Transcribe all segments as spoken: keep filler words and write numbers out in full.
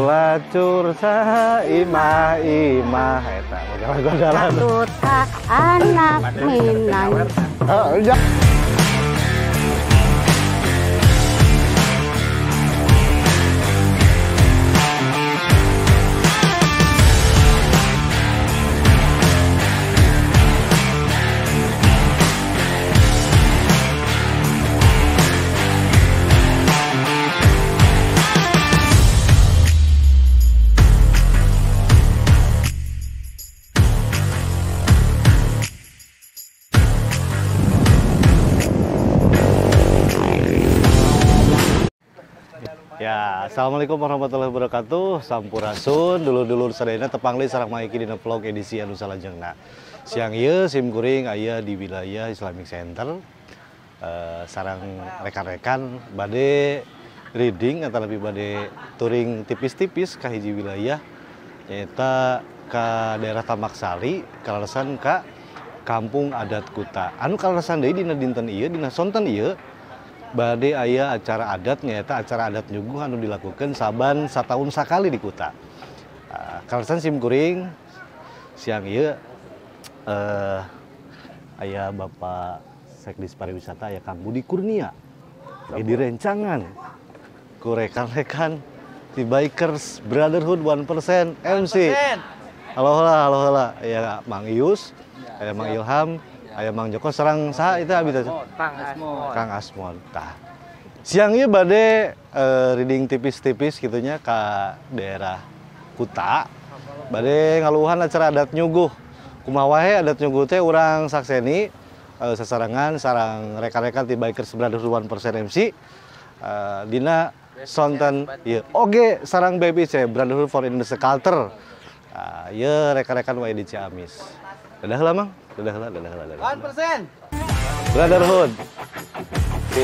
Ulacur sa imah imah eta godalan. Tuta anak Minang. Oh, ja. Ya, assalamualaikum warahmatullahi wabarakatuh. Sampurasun, dulur-dulur sadayana tepangli sareng maiki dina vlog edisi anu salajengna. Siang ieu sim kuring aya di wilayah Islamic Center. Uh, sareng rekan-rekan bade reading atau lebih bade touring tipis-tipis ka hiji wilayah nyaeta ka daerah Tamak Sari, kalaresan ka Kampung Adat Kuta. Anu kalaresan deui dina dinten ieu, dina sonten ieu bade aya acara adat nyaeta acara adat nyuguh anu dilakukan saban satahun sakali di Kuta. Uh, kalaresan sim kuring siang ieu uh, aya Bapak Sekdis Pariwisata aya Kang Budi Kurnia. Di rencangan ku rekan-rekan di Bikers Brotherhood one percent M C. Halo heula, halo heula. Aya Mang Ius, aya Mang Ilham, aya Mang Joko sareng saha itu abdi teh? Kang Asmon. Kang Asmon. Tah. Siang ieu bade uh, reading tipis-tipis gitunya ka daerah Kuta. Bade ngaluhan acara adat nyuguh. Kumaha wae adat nyuguh teh urang sakseni uh, sasarangan sareng rekan-rekan ti Bikers Brotherhood one percent M C. Uh, dina sonten ieu oge sareng B B C Brotherhood for Indonesia Culture. Uh, ieu rekan-rekan wae di Ciamis. Dadah heula Mang. Dadah heula, dadah heula, dadah. one percent Brotherhood. Sip.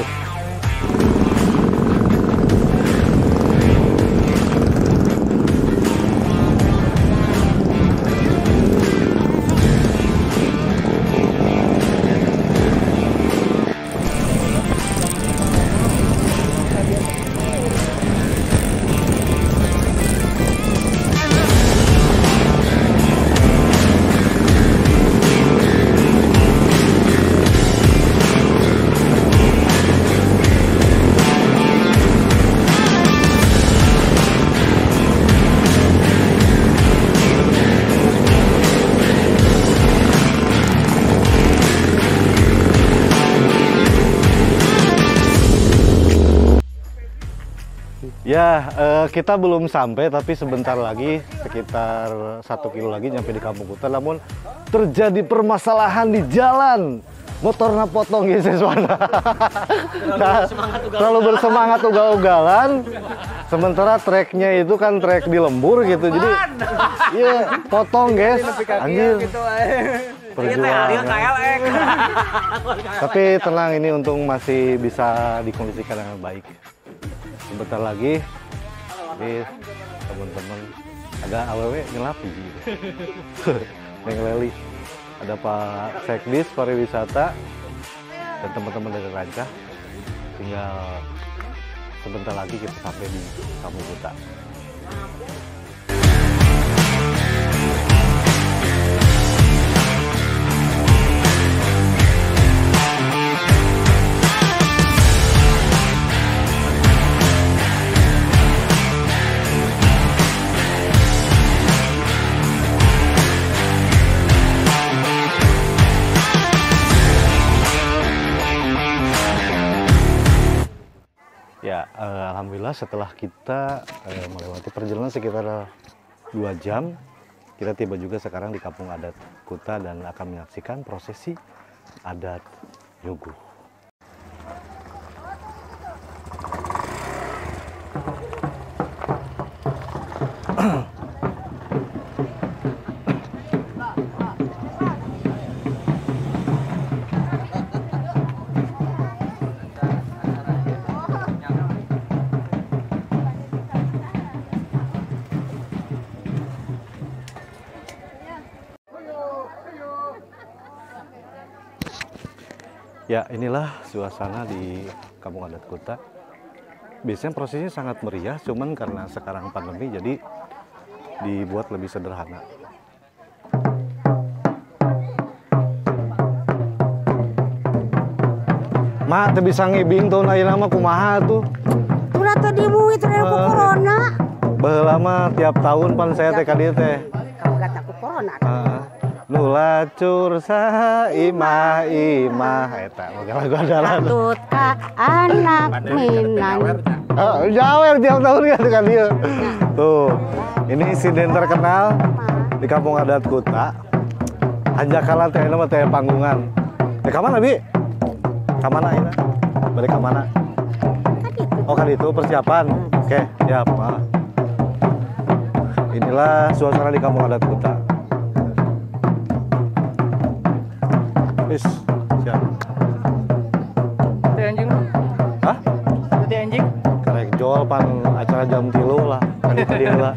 Ya, eh, kita belum sampai tapi sebentar lagi sekitar satu kilo lagi nyampe di Kampung Kuta. Namun terjadi permasalahan di jalan. Motornya potong ya sesuatu. Nah, terlalu bersemangat ugal-ugalan. Sementara treknya itu kan trek di lembur gitu. Jadi iya potong guys. Anjir. Perjuangan. Tapi tenang, ini untung masih bisa dikondisikan dengan baik. Sebentar lagi, ini teman-teman ada A W W nyelapi gitu. Neng Leli, ada Pak Sekdis Pariwisata dan teman-teman dari Rancah. Tinggal sebentar lagi kita sampai di Kampung Kuta. Ya, eh, alhamdulillah setelah kita eh, melewati perjalanan sekitar dua jam, kita tiba juga sekarang di Kampung Adat Kuta dan akan menyaksikan prosesi adat nyuguh. Ya, inilah suasana di Kampung Adat Kuta. biasanya prosesnya sangat meriah, cuman karena sekarang pandemi jadi dibuat lebih sederhana. Mak, teu bisa ngibing tahun ayeuna mah kumaha tuh? Ulah teu dimu itu dari Eh. corona. Baheula mah tiap tahun pan saya teh ka dieu teh. Kamu kata ku corona. Heeh. Nu lacur saha imah imah eta oke lagu andalan. Tut ka anak Minang. Oh, jawer tiap tahun kan dia. Tuh, ini insiden terkenal di kampung adat Kuta. Anjakalan teh nama teh panggungan. Eh ka mana, Bi? Ka mana ayeuna? Balik ka mana? Oh, kan itu persiapan. Oke, siap. Ah. Inilah suasana di kampung adat Kuta. Wis, siap. Tadi anjing. Hah? Tadi anjing. Karek jual pan acara jam tilu lah. Tadi tadi lah.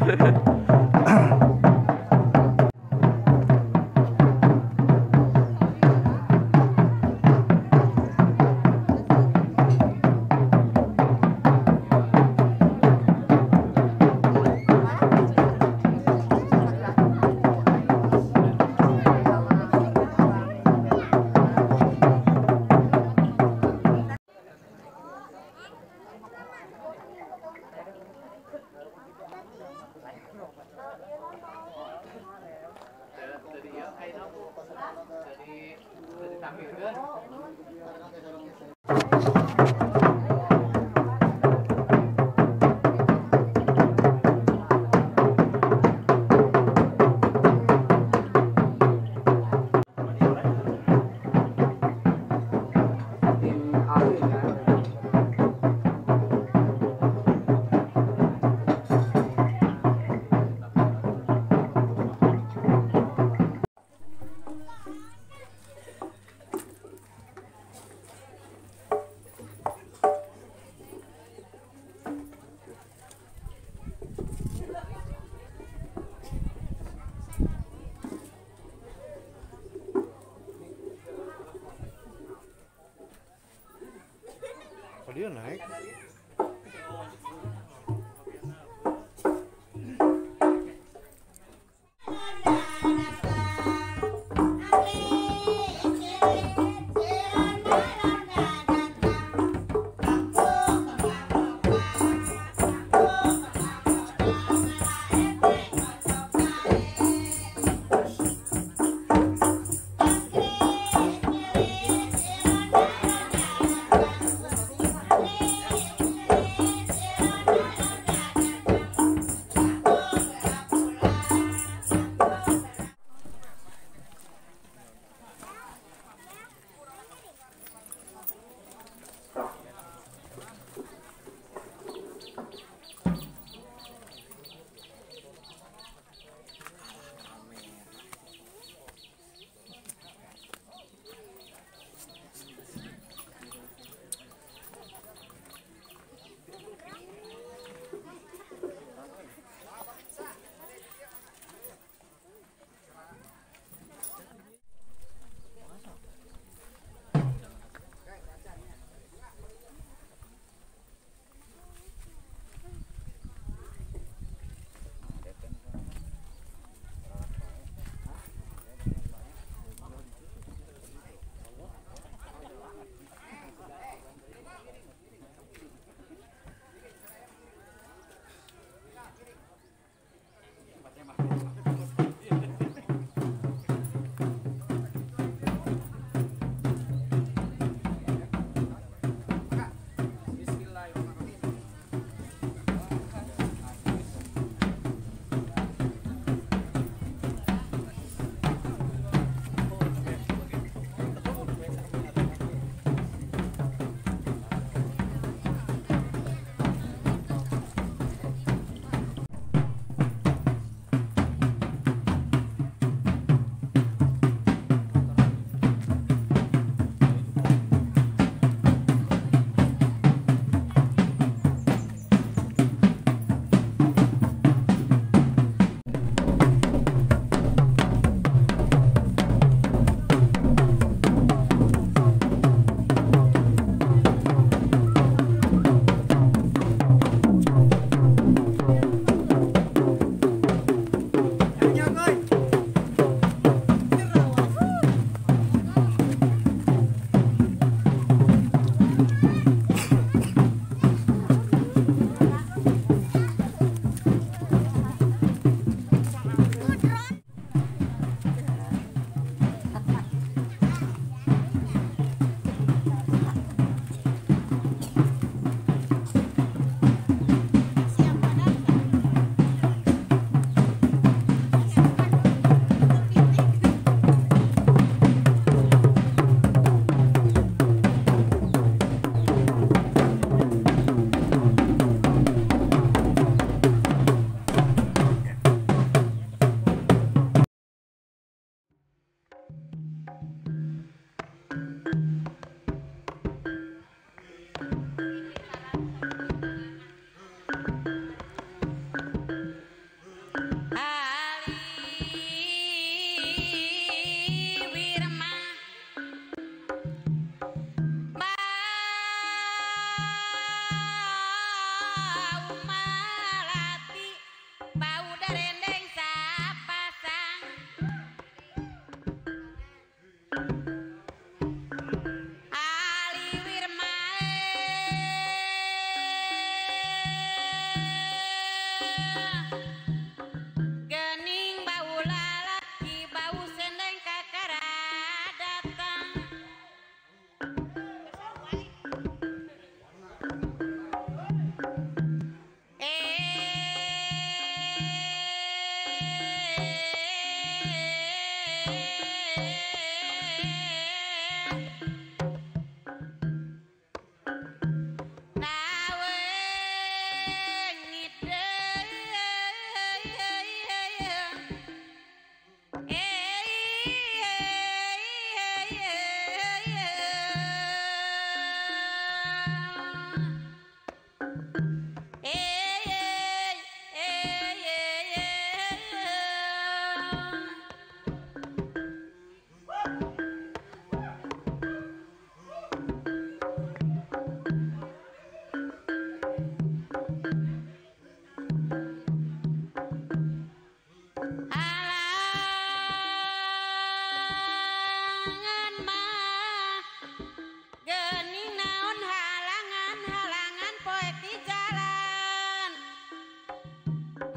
Oh, dia naik.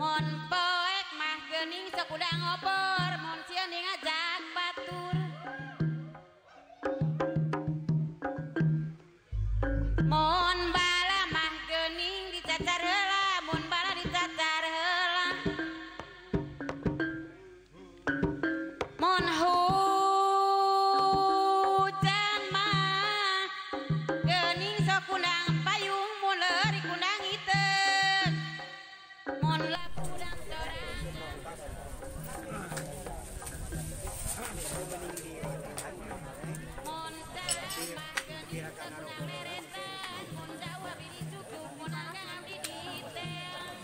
Mon poek mah geuning sok udang opor, mon sieun ngajak batur. Mon bala mah geuning dicacar heula, mon bala dicacar heula. Mon hujan mah geuning sok kundang payung, mon leurik kundang iteung. Mon labu udang sorang. Mon sarang mah geuning sok kundang leretan, mon dawa bidi cucuk, mon anggang di ditel.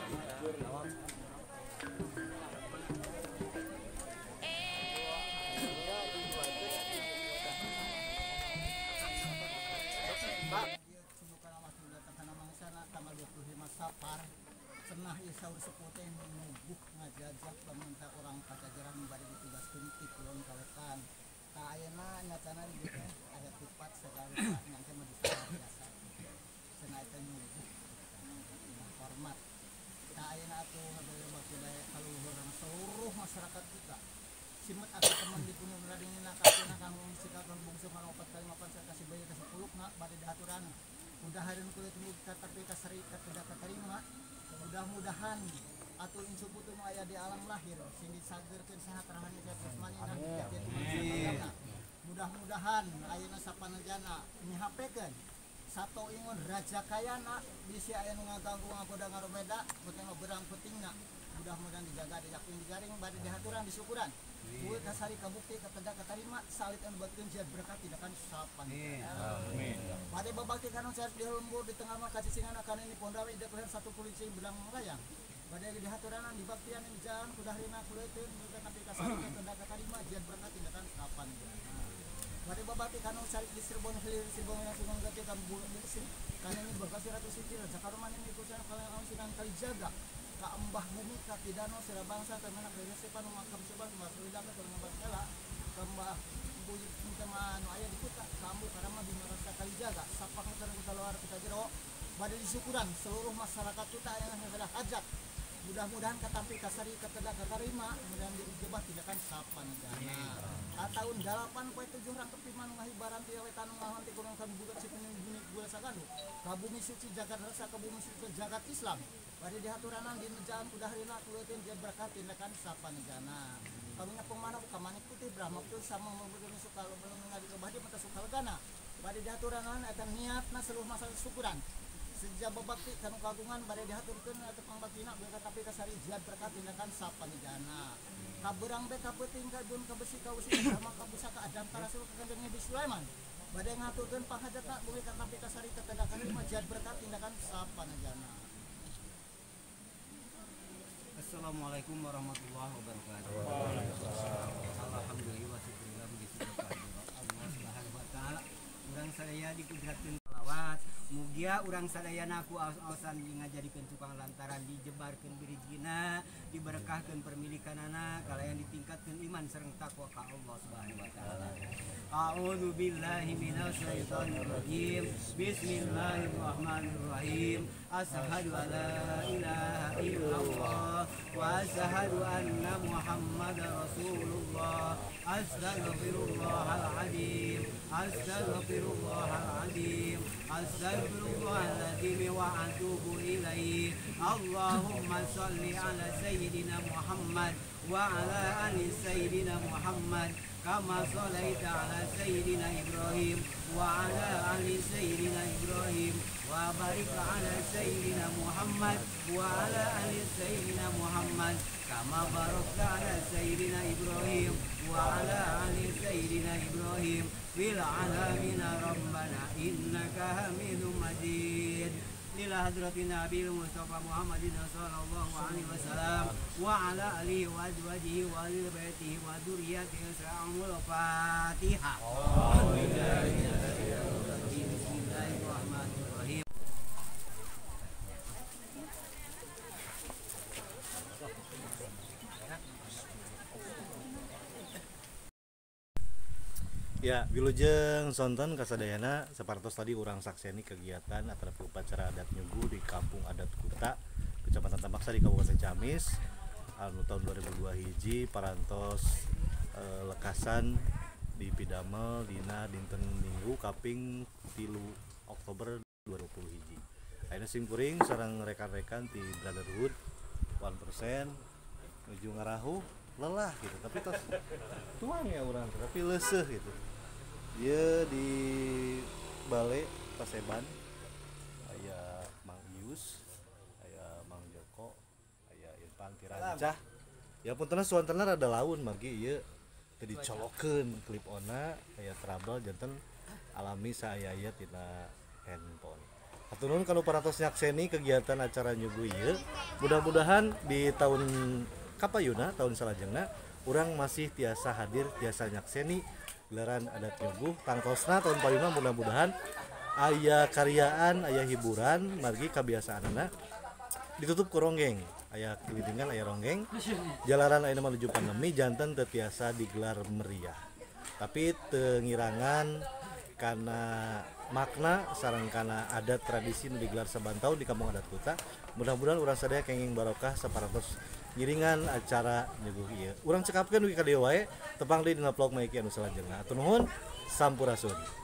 Tanggal dua puluh lima Sapar cenah ieu saur sepote nubuh ngajajak pemerintah orang Pajajaran bari ditugaskeun ti Kulon Kawetan. Ta ayeuna nyatana di dieu ada tupat segala nyangke mah disalah biasa. Cenah eta nubuh hormat. Ta ayeuna atuh ngabere bakilai kaluhuran seluruh masyarakat kita. Simet atuh teman di punya beradina kakuna kanggo sikapun bungsu manopat kali mapan kasih bayi kasih puluk na bade daturan. Mudah-mudahan kulit muka tapi kasari tidak keterima. Mudah-mudahan atuh insyu putu nu aya di alam lahir sing disageurkeun sehat rahani jasmani dan kejadian manusia. Mudah-mudahan ayeuna sapanajana nyihapekeun sato ingun raja kayana bisi aya nu ngaganggu ngagoda ngarobeda beuteung berang pentingna. Mudah-mudahan dijaga dijakin digaring bade dihaturan disukuran. Buat kasari kabukti ketedak keterima salit anu batkeun jad berkat tidak kan sapan. Amin. Bade babakti kana saes di lembur di tengah mah kacicingana kana ini pondawe ida keler satu polisi belang melayang. Bade dihaturan di baktian di jalan kudahrina kuleuteun muga tapi kasari ketedak keterima jad berkat tidak kan sapan. Bade babakti kana cari di Cirebon hilir Cirebon yang sunung gati kan bulu bersih. Kana ini berkasi ratus sikil Jakarta ini kusan kalau sinan kali jaga. Ka embah bumi ka pidano sira bangsa temana ka sepan makam sepan masulida ka tengah basela ka mbah buyut teman aya di kota kamu karama di marasa kali jaga sapak ka keluar kita jero bade disyukuran seluruh masyarakat kita yang adalah hajat. Mudah-mudahan katampi kasari ketedak katarima mudah dijebah tidak kan sapan jana. Ka tahun delapan poe tujuh ratus piman ngahibaran ti wetan ngahon ti kurang kan bugat sipening bumi gula sagadu. Ka bumi suci jagat rasa ka bumi suci jagat Islam. Bade dihaturanan di jalan kudahrina kuleuteun dia berkat tindakan sapan jana. Kamunya pemana ka manik putih Brahma tu sama memberi suka belum ngadi ke bade mata suka legana. Bade dihaturanan eta niatna seluruh masa syukuran. Sejak babakti kanu kagungan bade dihaturkeun atuh pangbaktina berkat tapi kasari jihad berkat tindakan sapan jana. Kaberang be ka peuting ka dun ka besi ka usi sama ka busa ka adam tarasul ka kanjeng Nabi Sulaiman. Bade ngaturkeun panghajatna bumi ka tapi kasari ketedakan jihad berkat tindakan sapan jana. Assalamualaikum warahmatullahi wabarakatuh. Alhamdulillah wa syukurillah Allah Subhanahu wa taala. Urang sadaya dikudratkeun selawat. Mugia urang sadayana ku aos-aosan ngajadikeun tukang lantaran dijebarkeun berijina, diberkahkeun permilikanana, kalayan ditingkatkeun iman sareng takwa ka Allah Subhanahu wa taala. A'udzu billahi minasyaitonir rajim. Bismillahirrahmanirrahim. Asyhadu an la ilaha illallah wa asyhadu anna Muhammadar Rasulullah. Astaghfirullahal azim. Astaghfirullahal azim. Astaghfirullahaladzim wa atubu ilaih. Allahumma salli ala sayyidina Muhammad wa ala ali sayyidina Muhammad kama sallaita ala sayyidina Ibrahim wa ala ali sayyidina Ibrahim wa barik ala sayyidina Muhammad wa ala ali sayyidina Muhammad kama barakta ala sayyidina Ibrahim wa ala ali sayyidina Ibrahim fil alamin rabbana innaka hamidum majid. Ila hadratin Nabi Mustafa Muhammadin sallallahu alaihi wasallam wa ala alihi wa azwajihi wa ahli baitihi wa dzurriyyatihi sa'amul Fatihah. Bismillahirrahmanirrahim. Ya, wilujeng sonten kasadayana sapartos tadi urang sakseni kegiatan atau upacara adat nyuguh di Kampung Adat Kuta, Kecamatan Tambak Sari Kabupaten Ciamis anu tahun dua ribu dua hiji parantos eh, lekasan di Pidamel dina dinten Minggu kaping tilu Oktober dua ribu dua puluh hiji. Ayeuna simkuring sareng rekan-rekan ti Brotherhood one persen nuju ngarahu lelah gitu tapi tos tuang ya orang tapi leuseuh gitu. Ieu di Bale Paseban aya Mang Ius, aya Mang Joko, aya Irfan Tirancah. Ya puntenna suantana rada laun magi ieu teu dicolokeun klip ona aya trouble janten alami saaya-aya tina handphone. Hatur nuhun kanu parantos nyakseni kegiatan acara nyuguh ieu. Mudah-mudahan di tahun kapayuna tahun salajengna urang masih tiasa hadir tiasa nyakseni gelaran adat nyuguh tangtosna tahun payuna mudah-mudahan aya karyaan aya hiburan margi kabiasaanna ditutup ku ronggeng aya kelilingan aya ronggeng jalaran aya menuju pandemi janten teu tiasa digelar meriah tapi teu ngirangan karena makna sareng kana adat tradisi nu digelar saban taun di kampung adat Kuta. Mudah-mudahan urang sadaya kenging barokah saparantos ngiringan acara nyuguh ieu. Urang cekapkeun dugi ka dieu wae tepang deui dina vlog Maiki anu salajengna. Hatur nuhun, sampurasun.